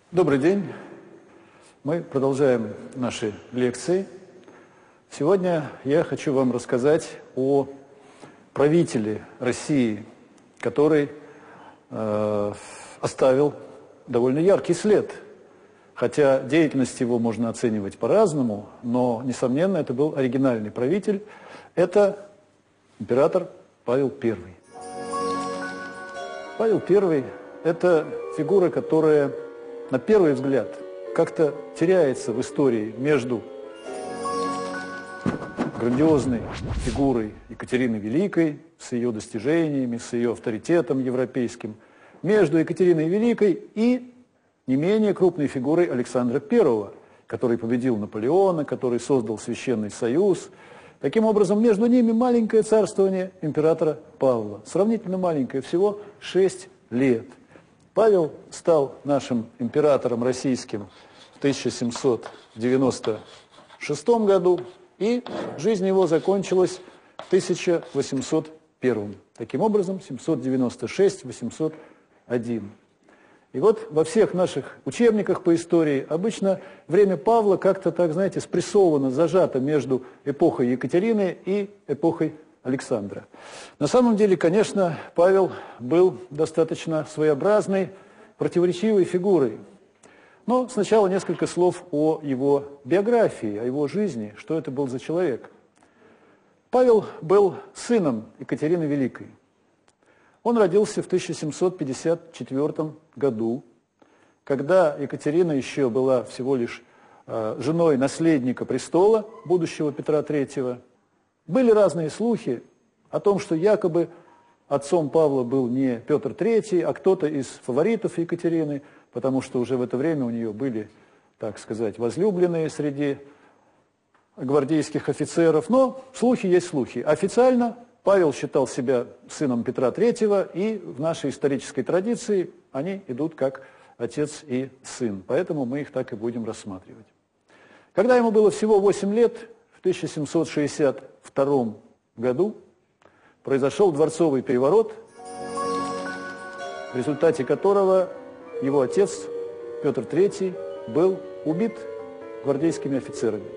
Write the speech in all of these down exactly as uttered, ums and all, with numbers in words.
Добрый день. Мы продолжаем наши лекции. Сегодня я хочу вам рассказать о правителе России, который э, оставил довольно яркий след. Хотя деятельность его можно оценивать по-разному, но, несомненно, это был оригинальный правитель. Это император Павел Первый. Павел Первый – это фигура, которая, на первый взгляд, как-то теряется в истории между грандиозной фигурой Екатерины Великой, с ее достижениями, с ее авторитетом европейским, между Екатериной Великой и не менее крупной фигурой Александра Первого, который победил Наполеона, который создал Священный Союз. Таким образом, между ними маленькое царствование императора Павла, сравнительно маленькое, всего шесть лет. Павел стал нашим императором российским в тысяча семьсот девяносто шестом году, и жизнь его закончилась в тысяча восемьсот первом. Таким образом, семьсот девяносто шесть — восемьсот один. И вот во всех наших учебниках по истории обычно время Павла как-то, так знаете, спрессовано, зажато между эпохой Екатерины и эпохой Александра. На самом деле, конечно, Павел был достаточно своеобразной, противоречивой фигурой. Но сначала несколько слов о его биографии, о его жизни, что это был за человек. Павел был сыном Екатерины Великой. Он родился в тысяча семьсот пятьдесят четвёртом году, когда Екатерина еще была всего лишь э, женой наследника престола, будущего Петра Третьего. Были разные слухи о том, что якобы отцом Павла был не Петр Третий, а кто-то из фаворитов Екатерины, потому что уже в это время у нее были, так сказать, возлюбленные среди гвардейских офицеров. Но слухи есть слухи. Официально Павел считал себя сыном Петра Третьего, и в нашей исторической традиции они идут как отец и сын. Поэтому мы их так и будем рассматривать. Когда ему было всего восемь лет, в тысяча семьсот шестьдесят втором году произошел дворцовый переворот, в результате которого его отец, Петр Третий, был убит гвардейскими офицерами.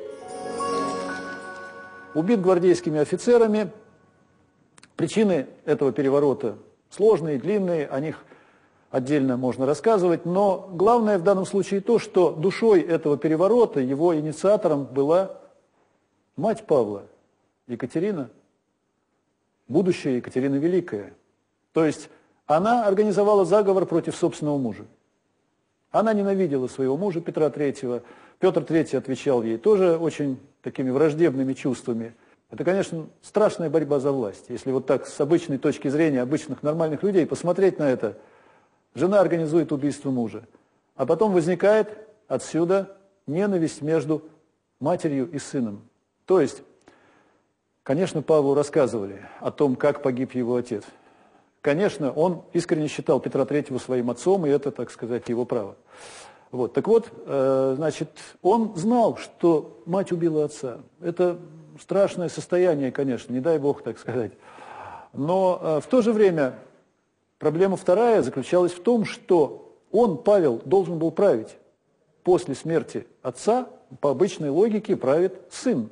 Убит гвардейскими офицерами. Причины этого переворота сложные, длинные, о них отдельно можно рассказывать, но главное в данном случае то, что душой этого переворота, его инициатором была мать Павла, Екатерина, будущая Екатерина Великая. То есть она организовала заговор против собственного мужа. Она ненавидела своего мужа Петра Третьего. Петр Третий отвечал ей тоже очень такими враждебными чувствами. Это, конечно, страшная борьба за власть. Если вот так с обычной точки зрения обычных нормальных людей посмотреть на это, жена организует убийство мужа. А потом возникает отсюда ненависть между матерью и сыном. То есть, конечно, Павлу рассказывали о том, как погиб его отец. Конечно, он искренне считал Петра Третьего своим отцом, и это, так сказать, его право. Вот. Так вот, э, значит, он знал, что мать убила отца. Это страшное состояние, конечно, не дай бог, так сказать. Но э, в то же время проблема вторая заключалась в том, что он, Павел, должен был править. После смерти отца, по обычной логике, правит сын.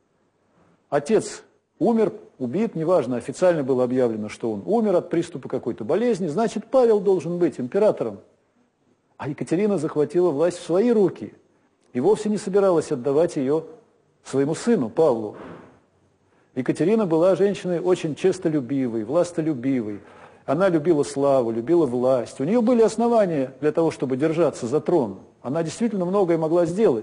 Отец умер, убит, неважно, официально было объявлено, что он умер от приступа какой-то болезни, значит, Павел должен быть императором. А Екатерина захватила власть в свои руки и вовсе не собиралась отдавать ее своему сыну Павлу. Екатерина была женщиной очень честолюбивой, властолюбивой. Она любила славу, любила власть. У нее были основания для того, чтобы держаться за трон. Она действительно многое могла сделать.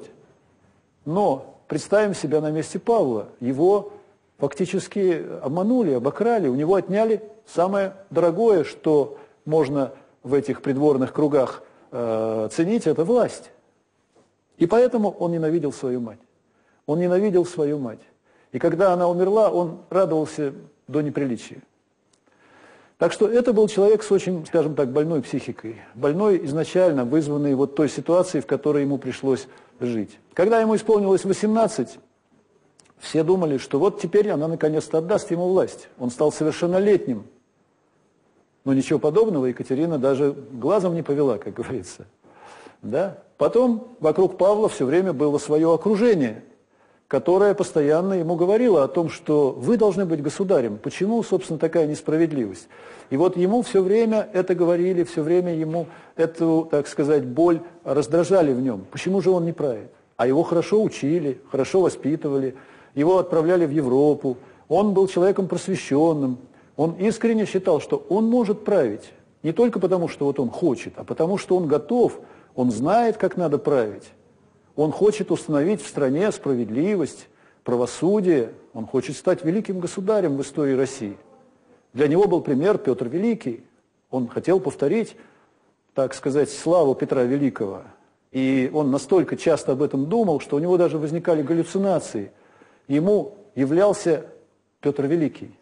Но представим себя на месте Павла. Его фактически обманули, обокрали. У него отняли самое дорогое, что можно в этих придворных кругах э, ценить, это власть. И поэтому он ненавидел свою мать. Он ненавидел свою мать. И когда она умерла, он радовался до неприличия. Так что это был человек с очень, скажем так, больной психикой. Больной изначально, вызванный вот той ситуацией, в которой ему пришлось жить. Когда ему исполнилось восемнадцать, все думали, что вот теперь она наконец-то отдаст ему власть. Он стал совершеннолетним. Но ничего подобного Екатерина даже глазом не повела, как говорится. Да? Потом вокруг Павла все время было свое окружение, которое постоянно ему говорило о том, что вы должны быть государем. Почему, собственно, такая несправедливость? И вот ему все время это говорили, все время ему эту, так сказать, боль раздражали в нем. Почему же он не правит? А его хорошо учили, хорошо воспитывали, его отправляли в Европу. Он был человеком просвещенным. Он искренне считал, что он может править. Не только потому, что вот он хочет, а потому, что он готов, он знает, как надо править. Он хочет установить в стране справедливость, правосудие. Он хочет стать великим государем в истории России. Для него был пример Петр Великий. Он хотел повторить, так сказать, славу Петра Великого. И он настолько часто об этом думал, что у него даже возникали галлюцинации. Ему являлся Петр Великий.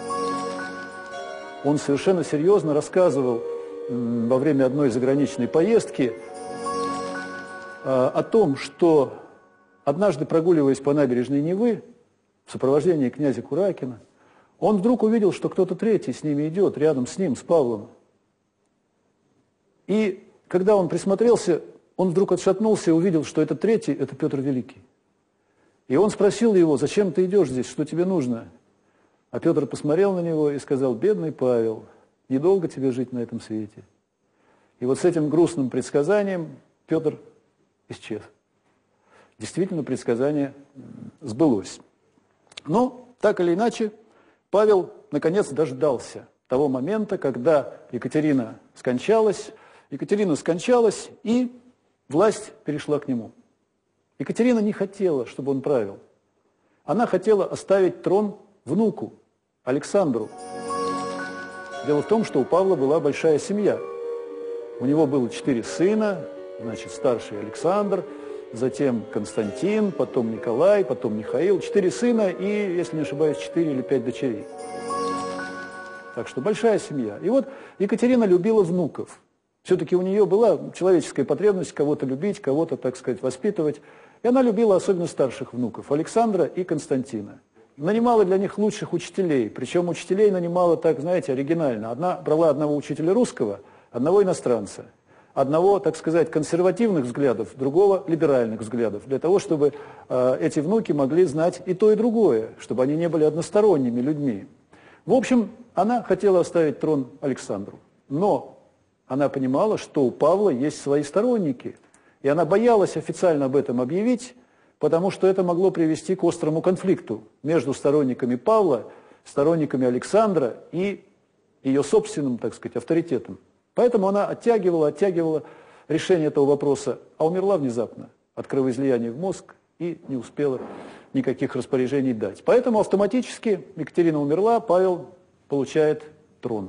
Он совершенно серьезно рассказывал во время одной заграничной поездки о том, что однажды, прогуливаясь по набережной Невы в сопровождении князя Куракина, он вдруг увидел, что кто-то третий с ними идет, рядом с ним, с Павлом. И когда он присмотрелся, он вдруг отшатнулся и увидел, что этот третий – это Петр Великий. И он спросил его: зачем ты идешь здесь, что тебе нужно? А Петр посмотрел на него и сказал: бедный Павел, недолго тебе жить на этом свете. И вот с этим грустным предсказанием Петр исчез. Действительно, предсказание сбылось. Но, так или иначе, Павел наконец дождался того момента, когда Екатерина скончалась. Екатерина скончалась, и власть перешла к нему. Екатерина не хотела, чтобы он правил. Она хотела оставить трон внуку, Александру. Дело в том, что у Павла была большая семья. У него было четыре сына, значит, старший Александр, затем Константин, потом Николай, потом Михаил. Четыре сына и, если не ошибаюсь, четыре или пять дочерей. Так что большая семья. И вот Екатерина любила внуков. Все-таки у нее была человеческая потребность кого-то любить, кого-то, так сказать, воспитывать. И она любила особенно старших внуков, Александра и Константина. Нанимала для них лучших учителей. Причем учителей нанимала так, знаете, оригинально. Одна брала одного учителя русского, одного иностранца. Одного, так сказать, консервативных взглядов, другого либеральных взглядов. Для того, чтобы э, эти внуки могли знать и то, и другое. Чтобы они не были односторонними людьми. В общем, она хотела оставить трон Александру. Но она понимала, что у Павла есть свои сторонники. И она боялась официально об этом объявить, потому что это могло привести к острому конфликту между сторонниками Павла, сторонниками Александра и ее собственным, так сказать, авторитетом. Поэтому она оттягивала, оттягивала решение этого вопроса, а умерла внезапно от кровоизлияния в мозг и не успела никаких распоряжений дать. Поэтому автоматически Екатерина умерла, Павел получает трон.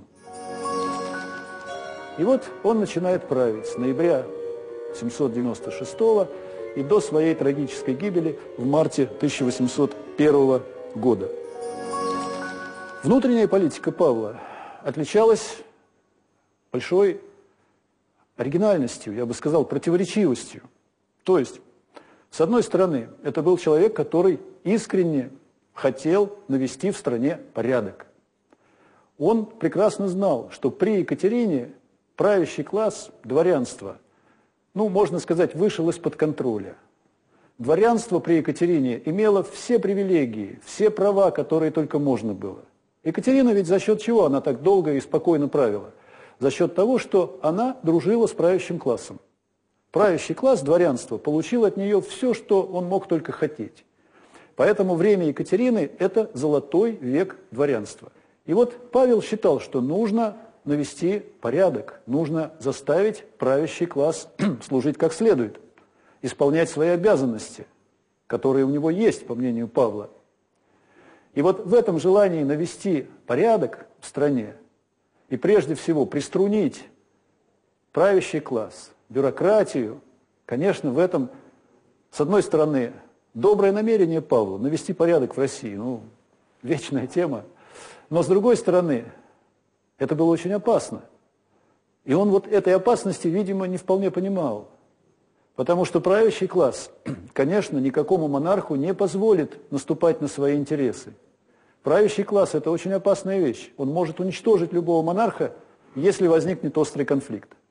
И вот он начинает править с ноября семьсот девяносто шестого и до своей трагической гибели в марте тысяча восемьсот первого года. Внутренняя политика Павла отличалась большой оригинальностью, я бы сказал, противоречивостью. То есть, с одной стороны, это был человек, который искренне хотел навести в стране порядок. Он прекрасно знал, что при Екатерине правящий класс, дворянство, ну, можно сказать, вышел из-под контроля. Дворянство при Екатерине имело все привилегии, все права, которые только можно было. Екатерина ведь за счет чего она так долго и спокойно правила? За счет того, что она дружила с правящим классом. Правящий класс, дворянство, получил от нее все, что он мог только хотеть. Поэтому время Екатерины – это золотой век дворянства. И вот Павел считал, что нужно навести порядок, нужно заставить правящий класс служить как следует, исполнять свои обязанности, которые у него есть, по мнению Павла. И вот в этом желании навести порядок в стране и прежде всего приструнить правящий класс, бюрократию, конечно, в этом, с одной стороны, доброе намерение Павла навести порядок в России, ну, вечная тема, но с другой стороны, это было очень опасно. И он вот этой опасности, видимо, не вполне понимал. Потому что правящий класс, конечно, никакому монарху не позволит наступать на свои интересы. Правящий класс – это очень опасная вещь. Он может уничтожить любого монарха, если возникнет острый конфликт.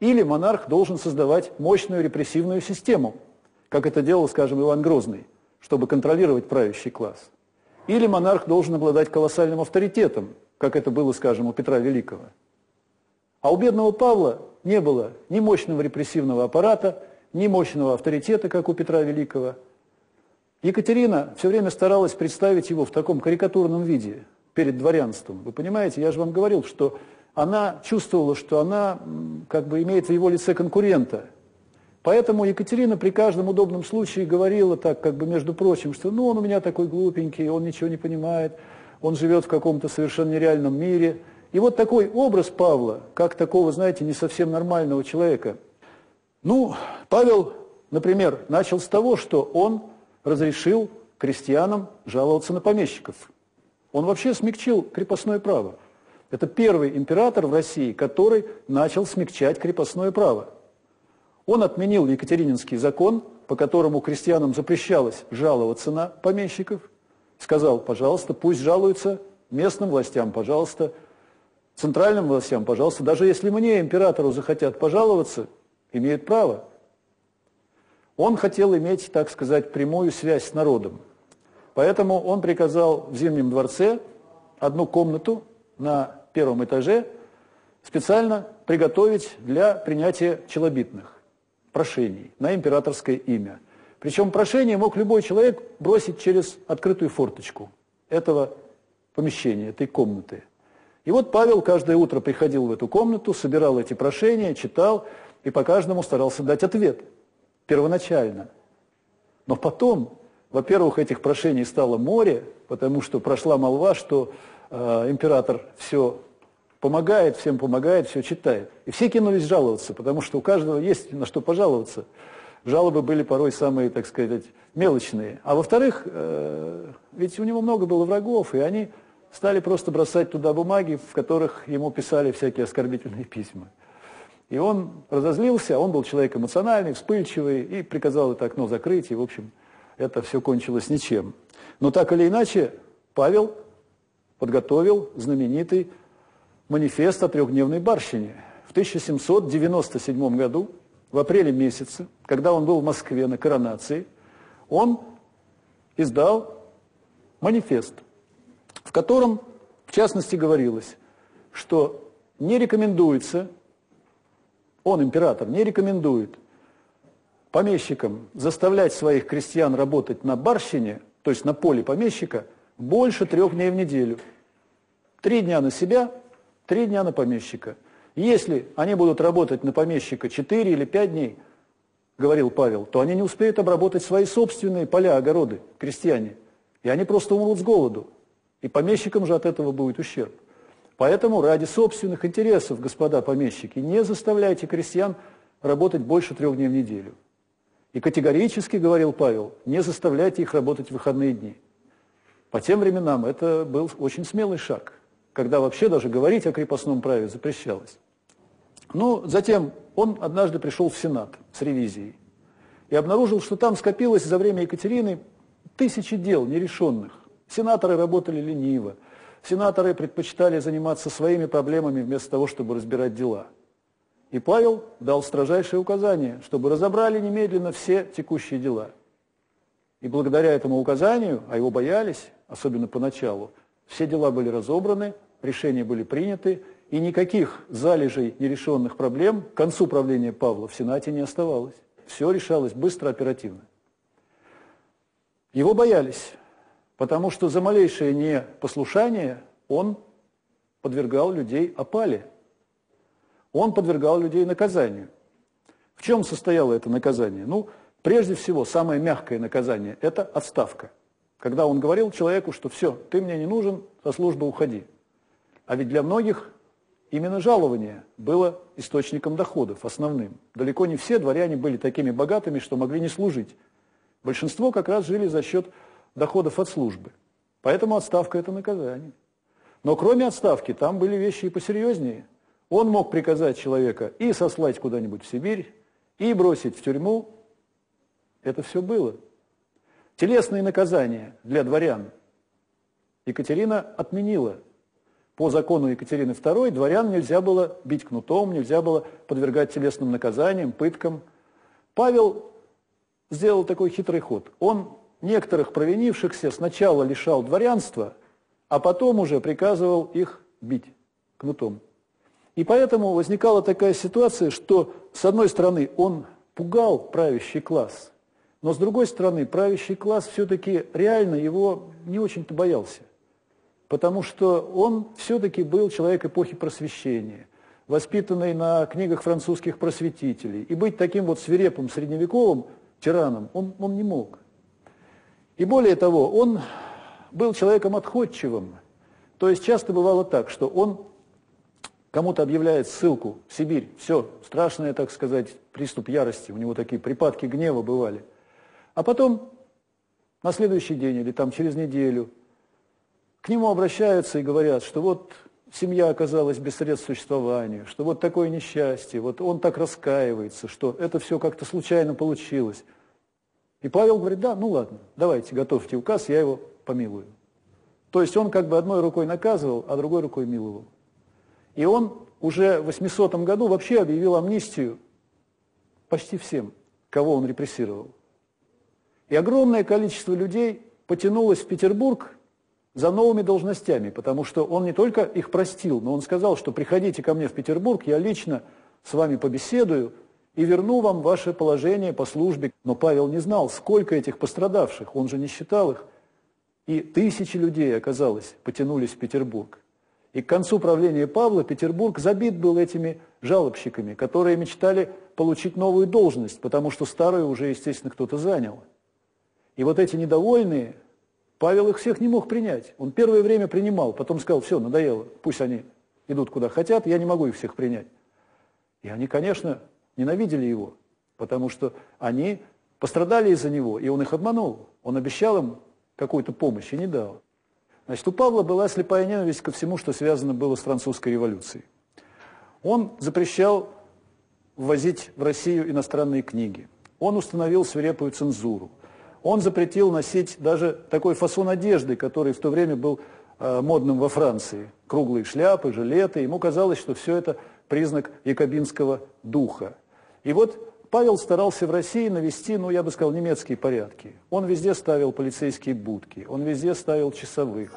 Или монарх должен создавать мощную репрессивную систему, как это делал, скажем, Иван Грозный, чтобы контролировать правящий класс. Или монарх должен обладать колоссальным авторитетом, как это было, скажем, у Петра Великого. А у бедного Павла не было ни мощного репрессивного аппарата, ни мощного авторитета, как у Петра Великого. Екатерина все время старалась представить его в таком карикатурном виде перед дворянством. Вы понимаете, я же вам говорил, что она чувствовала, что она как бы имеет в его лице конкурента. Поэтому Екатерина при каждом удобном случае говорила так, как бы между прочим, что ну он у меня такой глупенький, он ничего не понимает, он живет в каком-то совершенно нереальном мире. И вот такой образ Павла, как такого, знаете, не совсем нормального человека. Ну, Павел, например, начал с того, что он разрешил крестьянам жаловаться на помещиков. Он вообще смягчил крепостное право. Это первый император в России, который начал смягчать крепостное право. Он отменил Екатерининский закон, по которому крестьянам запрещалось жаловаться на помещиков. Сказал, пожалуйста, пусть жалуются местным властям, пожалуйста, центральным властям, пожалуйста. Даже если мне, императору, захотят пожаловаться, имеют право. Он хотел иметь, так сказать, прямую связь с народом. Поэтому он приказал в Зимнем дворце одну комнату на первом этаже специально приготовить для принятия челобитных прошений на императорское имя. Причем прошение мог любой человек бросить через открытую форточку этого помещения, этой комнаты. И вот Павел каждое утро приходил в эту комнату, собирал эти прошения, читал и по каждому старался дать ответ первоначально. Но потом, во-первых, этих прошений стало море, потому что прошла молва, что э, император все помогает, всем помогает, все читает. И все кинулись жаловаться, потому что у каждого есть на что пожаловаться. Жалобы были порой самые, так сказать, мелочные. А во-вторых, э, ведь у него много было врагов, и они стали просто бросать туда бумаги, в которых ему писали всякие оскорбительные письма. И он разозлился, он был человек эмоциональный, вспыльчивый, и приказал это окно закрыть, и, в общем, это все кончилось ничем. Но так или иначе, Павел подготовил знаменитый манифест о трехдневной барщине. В тысяча семьсот девяносто седьмом году, в апреле месяце, когда он был в Москве на коронации, он издал манифест, в котором, в частности, говорилось, что не рекомендуется, он, император, не рекомендует помещикам заставлять своих крестьян работать на барщине, то есть на поле помещика, больше трех дней в неделю. Три дня на себя, три дня на помещика. Если они будут работать на помещика четыре или пять дней, говорил Павел, то они не успеют обработать свои собственные поля, огороды, крестьяне. И они просто умрут с голоду. И помещикам же от этого будет ущерб. Поэтому ради собственных интересов, господа помещики, не заставляйте крестьян работать больше трех дней в неделю. И категорически, говорил Павел, не заставляйте их работать в выходные дни. По тем временам это был очень смелый шаг, когда вообще даже говорить о крепостном праве запрещалось. Но затем он однажды пришел в Сенат с ревизией и обнаружил, что там скопилось за время Екатерины тысячи дел нерешенных. Сенаторы работали лениво, сенаторы предпочитали заниматься своими проблемами вместо того, чтобы разбирать дела. И Павел дал строжайшее указание, чтобы разобрали немедленно все текущие дела. И благодаря этому указанию, а его боялись, особенно поначалу, все дела были разобраны, решения были приняты, и никаких залежей нерешенных проблем к концу правления Павла в Сенате не оставалось. Все решалось быстро, оперативно. Его боялись, потому что за малейшее непослушание он подвергал людей опале. Он подвергал людей наказанию. В чем состояло это наказание? Ну, прежде всего, самое мягкое наказание – это отставка. Когда он говорил человеку, что все, ты мне не нужен, со службы уходи. А ведь для многих именно жалование было источником доходов, основным. Далеко не все дворяне были такими богатыми, что могли не служить. Большинство как раз жили за счет доходов от службы. Поэтому отставка – это наказание. Но кроме отставки, там были вещи и посерьезнее. Он мог приказать человека и сослать куда-нибудь в Сибирь, и бросить в тюрьму. Это все было. Телесные наказания для дворян Екатерина отменила по закону Екатерины второй дворян нельзя было бить кнутом, нельзя было подвергать телесным наказаниям, пыткам. Павел сделал такой хитрый ход. Он некоторых провинившихся сначала лишал дворянства, а потом уже приказывал их бить кнутом. И поэтому возникала такая ситуация, что, с одной стороны, он пугал правящий класс, но, с другой стороны, правящий класс все-таки реально его не очень-то боялся, потому что он все-таки был человек эпохи Просвещения, воспитанный на книгах французских просветителей, и быть таким вот свирепым средневековым тираном он, он не мог. И более того, он был человеком отходчивым, то есть часто бывало так, что он кому-то объявляет ссылку в Сибирь, все, страшное, так сказать, приступ ярости, у него такие припадки гнева бывали. А потом на следующий день или там через неделю к нему обращаются и говорят, что вот семья оказалась без средств существования, что вот такое несчастье, вот он так раскаивается, что это все как-то случайно получилось. И Павел говорит, да, ну ладно, давайте, готовьте указ, я его помилую. То есть он как бы одной рукой наказывал, а другой рукой миловал. И он уже в восьмисотом году вообще объявил амнистию почти всем, кого он репрессировал. И огромное количество людей потянулось в Петербург за новыми должностями, потому что он не только их простил, но он сказал, что приходите ко мне в Петербург, я лично с вами побеседую и верну вам ваше положение по службе. Но Павел не знал, сколько этих пострадавших, он же не считал их. И тысячи людей, оказалось, потянулись в Петербург. И к концу правления Павла Петербург забит был этими жалобщиками, которые мечтали получить новую должность, потому что старую уже, естественно, кто-то занял. И вот эти недовольные, Павел их всех не мог принять. Он первое время принимал, потом сказал, все, надоело, пусть они идут куда хотят, я не могу их всех принять. И они, конечно, ненавидели его, потому что они пострадали из-за него, и он их обманул. Он обещал им какую-то помощь и не дал. Значит, у Павла была слепая ненависть ко всему, что связано было с французской революцией. Он запрещал ввозить в Россию иностранные книги. Он установил свирепую цензуру. Он запретил носить даже такой фасон одежды, который в то время был э, модным во Франции. Круглые шляпы, жилеты. Ему казалось, что все это признак якобинского духа. И вот Павел старался в России навести, ну, я бы сказал, немецкие порядки. Он везде ставил полицейские будки, он везде ставил часовых.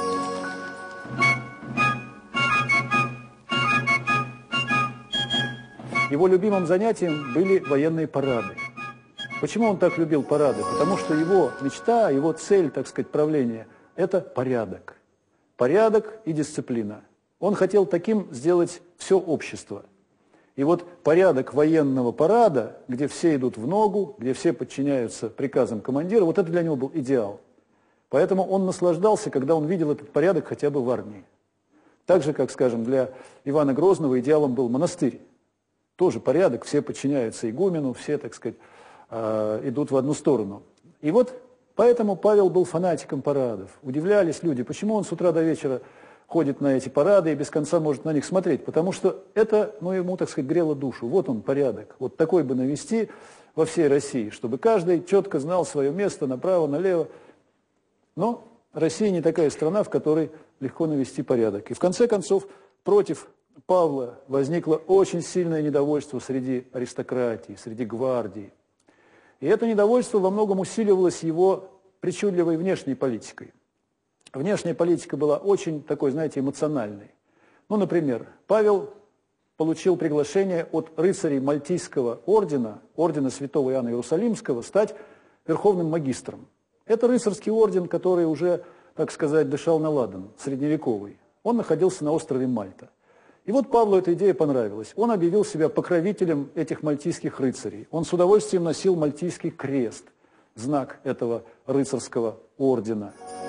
Его любимым занятием были военные парады. Почему он так любил парады? Потому что его мечта, его цель, так сказать, правления – это порядок. Порядок и дисциплина. Он хотел таким сделать все общество. И вот порядок военного парада, где все идут в ногу, где все подчиняются приказам командира, вот это для него был идеал. Поэтому он наслаждался, когда он видел этот порядок хотя бы в армии. Так же, как, скажем, для Ивана Грозного идеалом был монастырь. Тоже порядок, все подчиняются игумену, все, так сказать, идут в одну сторону. И вот поэтому Павел был фанатиком парадов. Удивлялись люди, почему он с утра до вечера ходит на эти парады и без конца может на них смотреть, потому что это, ну, ему, так сказать, грело душу. Вот он порядок, вот такой бы навести во всей России, чтобы каждый четко знал свое место направо, налево. Но Россия не такая страна, в которой легко навести порядок. И в конце концов против Павла возникло очень сильное недовольство среди аристократии, среди гвардии. И это недовольство во многом усиливалось его причудливой внешней политикой. Внешняя политика была очень такой, знаете, эмоциональной. Ну, например, Павел получил приглашение от рыцарей Мальтийского ордена, ордена святого Иоанна Иерусалимского, стать верховным магистром. Это рыцарский орден, который уже, так сказать, дышал на ладан, средневековый. Он находился на острове Мальта. И вот Павлу эта идея понравилась. Он объявил себя покровителем этих мальтийских рыцарей. Он с удовольствием носил мальтийский крест, знак этого рыцарского ордена.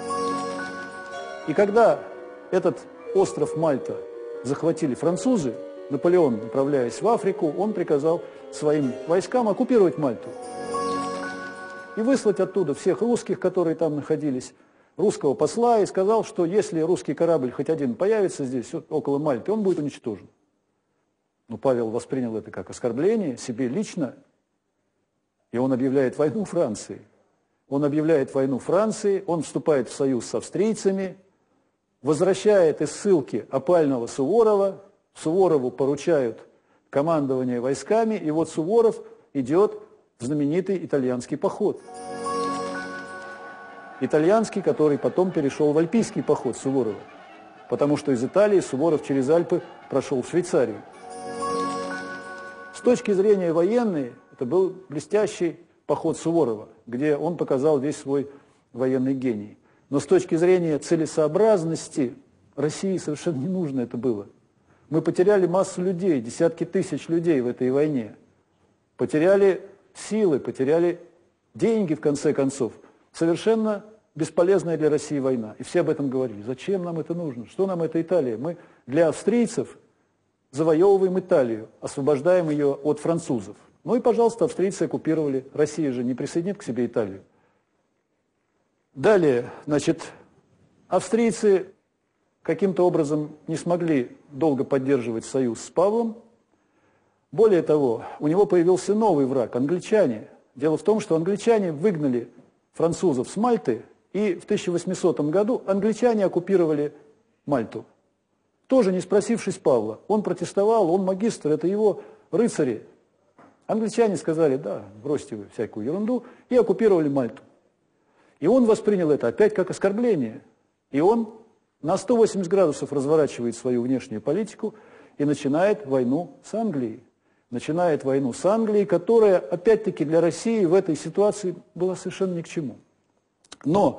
И когда этот остров Мальта захватили французы, Наполеон, направляясь в Африку, он приказал своим войскам оккупировать Мальту и выслать оттуда всех русских, которые там находились, русского посла, и сказал, что если русский корабль хоть один появится здесь, около Мальты, он будет уничтожен. Но Павел воспринял это как оскорбление себе лично, и он объявляет войну Франции. Он объявляет войну Франции, он вступает в союз с австрийцами. возвращает из ссылки опального Суворова, Суворову поручают командование войсками, и вот Суворов идет в знаменитый итальянский поход. Итальянский, который потом перешел в альпийский поход Суворова, потому что из Италии Суворов через Альпы прошел в Швейцарию. С точки зрения военной, это был блестящий поход Суворова, где он показал весь свой военный гений. Но с точки зрения целесообразности России совершенно не нужно это было. Мы потеряли массу людей, десятки тысяч людей в этой войне. Потеряли силы, потеряли деньги, в конце концов. Совершенно бесполезная для России война. И все об этом говорили. Зачем нам это нужно? Что нам эта Италия? Мы для австрийцев завоевываем Италию, освобождаем ее от французов. Ну и, пожалуйста, австрийцы оккупировали. Россия же не присоединит к себе Италию. Далее, значит, австрийцы каким-то образом не смогли долго поддерживать союз с Павлом. Более того, у него появился новый враг – англичане. Дело в том, что англичане выгнали французов с Мальты, и в тысяча восьмисотом году англичане оккупировали Мальту. Тоже не спросившись Павла. Он протестовал, он магистр, это его рыцари. Англичане сказали: да, бросьте вы всякую ерунду, и оккупировали Мальту. И он воспринял это опять как оскорбление. И он на сто восемьдесят градусов разворачивает свою внешнюю политику и начинает войну с Англией. Начинает войну с Англией, которая, опять-таки, для России в этой ситуации была совершенно ни к чему. Но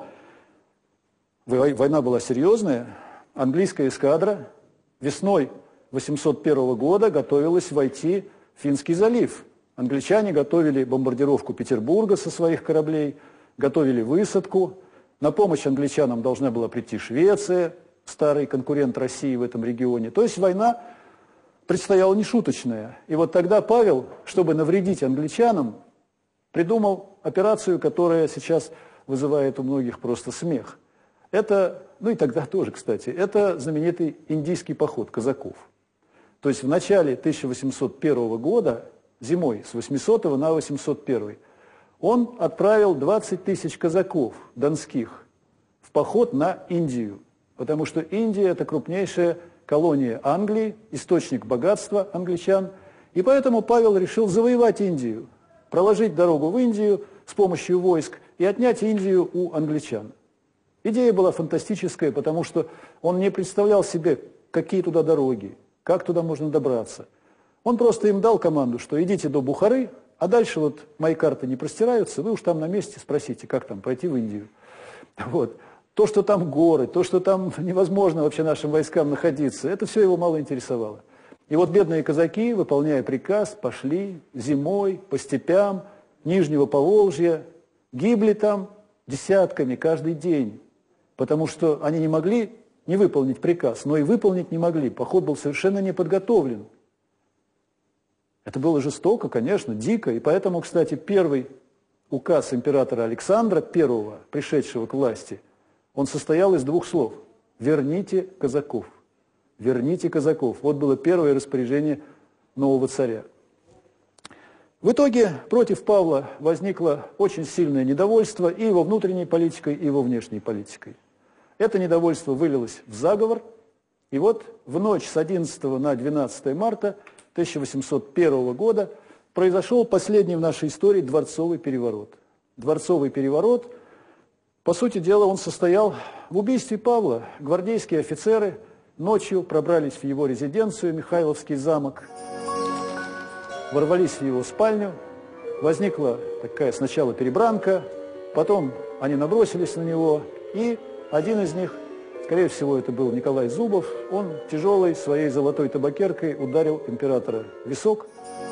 война была серьезная. Английская эскадра весной восемьсот первого года готовилась войти в Финский залив. Англичане готовили бомбардировку Петербурга со своих кораблей, готовили высадку. На помощь англичанам должна была прийти Швеция, старый конкурент России в этом регионе. То есть война предстояла нешуточная. И вот тогда Павел, чтобы навредить англичанам, придумал операцию, которая сейчас вызывает у многих просто смех. Это, ну и тогда тоже, кстати, это знаменитый индийский поход казаков. То есть в начале тысяча восемьсот первого года, зимой, с восьмисотого на восемьсот первый, он отправил двадцать тысяч казаков донских в поход на Индию, потому что Индия – это крупнейшая колония Англии, источник богатства англичан, и поэтому Павел решил завоевать Индию, проложить дорогу в Индию с помощью войск и отнять Индию у англичан. Идея была фантастическая, потому что он не представлял себе, какие туда дороги, как туда можно добраться. Он просто им дал команду, что идите до Бухары, а дальше вот мои карты не простираются, вы уж там на месте спросите, как там пройти в Индию. Вот. То, что там горы, то, что там невозможно вообще нашим войскам находиться, это все его мало интересовало. И вот бедные казаки, выполняя приказ, пошли зимой по степям Нижнего Поволжья, гибли там десятками каждый день, потому что они не могли не выполнить приказ, но и выполнить не могли. Поход был совершенно не подготовлен. Это было жестоко, конечно, дико, и поэтому, кстати, первый указ императора Александра Первого, пришедшего к власти, он состоял из двух слов: «Верните казаков». «Верните казаков». Вот было первое распоряжение нового царя. В итоге против Павла возникло очень сильное недовольство и его внутренней политикой, и его внешней политикой. Это недовольство вылилось в заговор, и вот в ночь с одиннадцатого на двенадцатое марта тысяча восемьсот первого года произошел последний в нашей истории дворцовый переворот. Дворцовый переворот, по сути дела, он состоял в убийстве Павла. Гвардейские офицеры ночью пробрались в его резиденцию, Михайловский замок, ворвались в его спальню, возникла такая сначала перебранка, потом они набросились на него, и один из них, скорее всего, это был Николай Зубов, он тяжелой своей золотой табакеркой ударил императора в висок,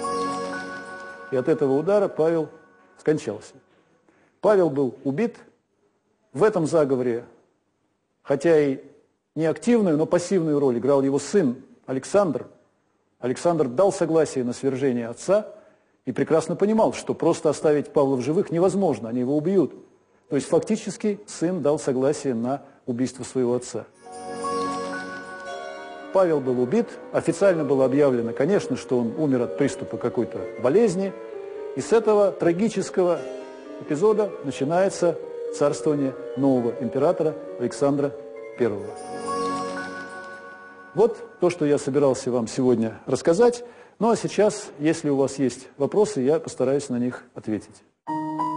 и от этого удара Павел скончался. Павел был убит. В этом заговоре, хотя и не активную, но пассивную роль играл его сын Александр. Александр дал согласие на свержение отца и прекрасно понимал, что просто оставить Павла в живых невозможно, они его убьют. То есть фактически сын дал согласие на убийство своего отца. Павел был убит, официально было объявлено, конечно, что он умер от приступа какой-то болезни, и с этого трагического эпизода начинается царствование нового императора Александра Первого. Вот то, что я собирался вам сегодня рассказать. Ну а сейчас, если у вас есть вопросы, я постараюсь на них ответить.